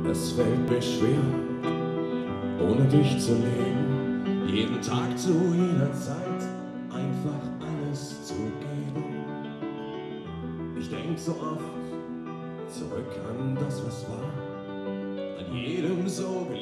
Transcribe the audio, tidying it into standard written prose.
Es fällt mir schwer, ohne dich zu leben, jeden Tag zu jeder Zeit einfach alles zu geben. Ich denk so oft zurück an das, was war, an jedem so